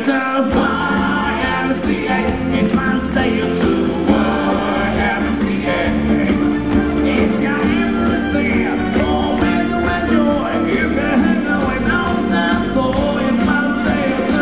It's a YMCA. It's my stay to YMCA. It's got everything for men to enjoy. You can hang out with nose and boy. It's my stay to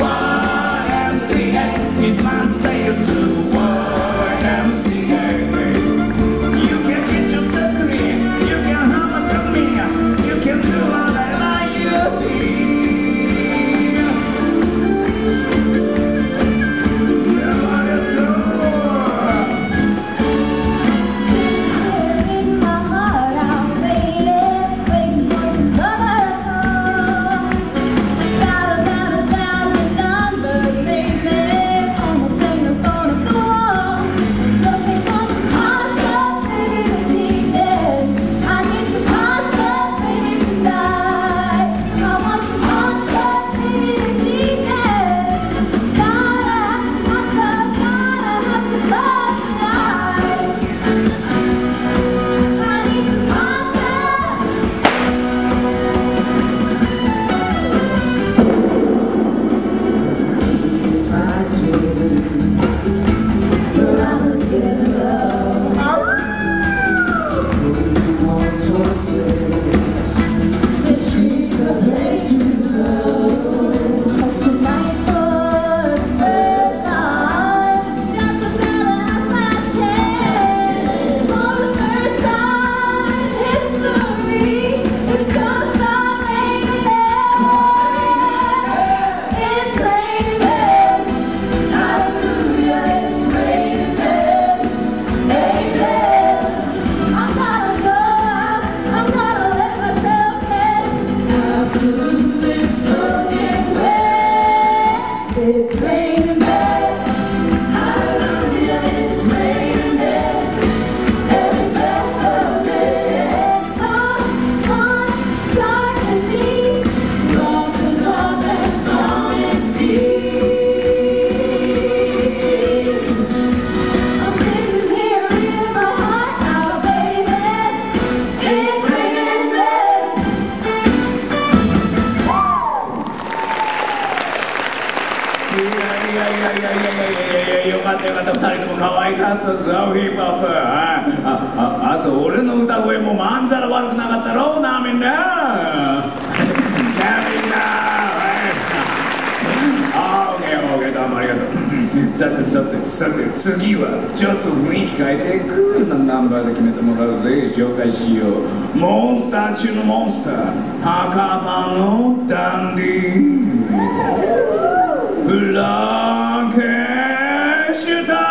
YMCA. It's my stay to YMCA. You can get yourself clean. You can have a good meal. You can do whatever you need.よかったよかった、2人とも可愛かったぞ、ヒップホップ。あと俺の歌声もまんざら悪くなかったろうな、みんな。OK、どうもありがとう。さて次はちょっと雰囲気変えてクールなナンバーで決めてもらうぜ。紹介しよう。モンスター中のモンスター、墓場のダンディー、フランケンシュタイン。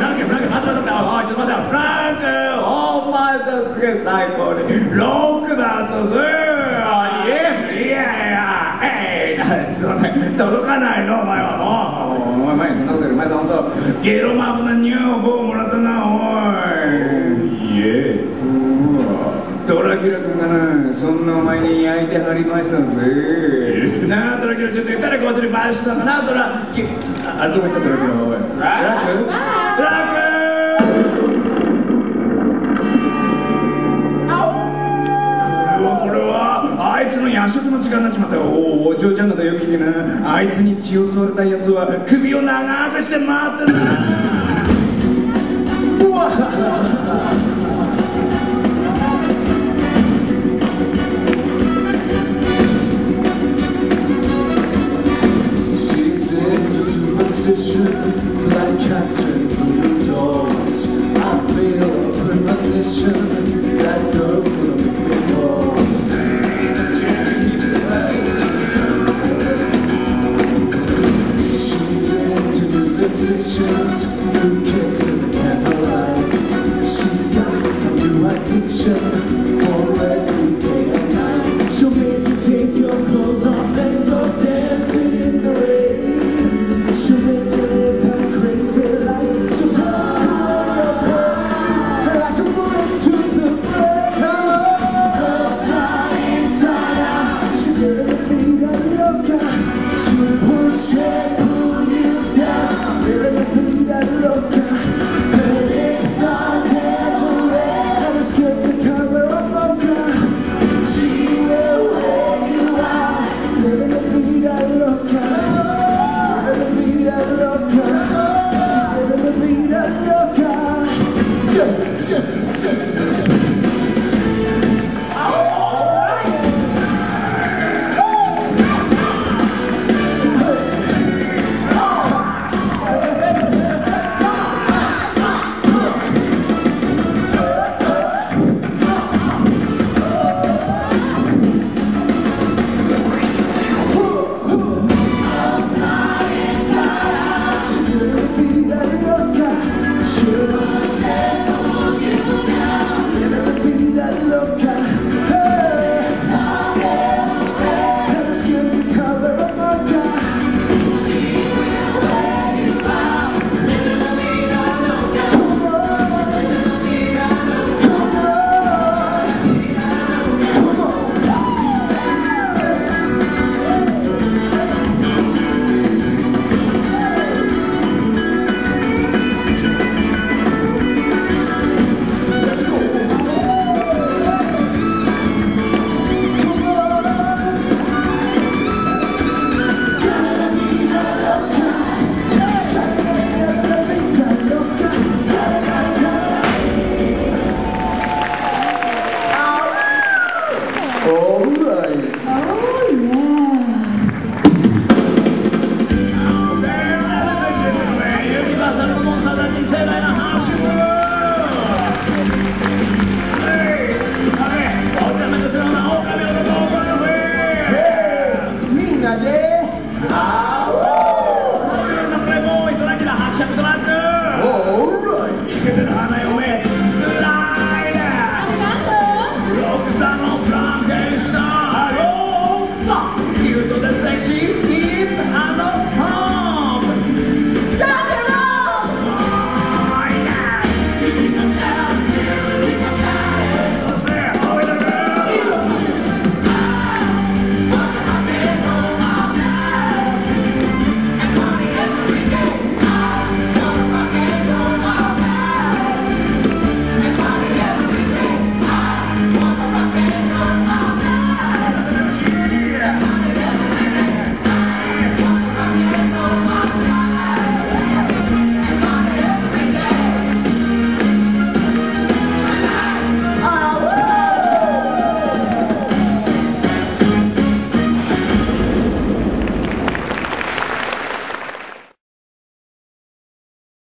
ランク、待って、おい、ちょっと待って、フランク、お前だすげえ最高にロックだったぜ。いや、ちょっと待って、届かないのお前は。もうお前そんなことより、お前さ、ほんとゲロマブなニューボーもらったな、おい。ドラキュラ君がな、そんなお前に焼いてはりましたぜ。なあ、ドラキュラ、ちょっと言ったら忘れましたかな、ドラキュラ。あれどこ行った、ドラキュラ、おい。ドラキュこれはあいつの夜食の時間になっちまった。お嬢ちゃん方よく聞けな。あいつに血を吸われたやつは首を長くして回ってな。うわ Like cancer through the doors, I feel a premonition that goes through the door. She's into his sensations, who kicks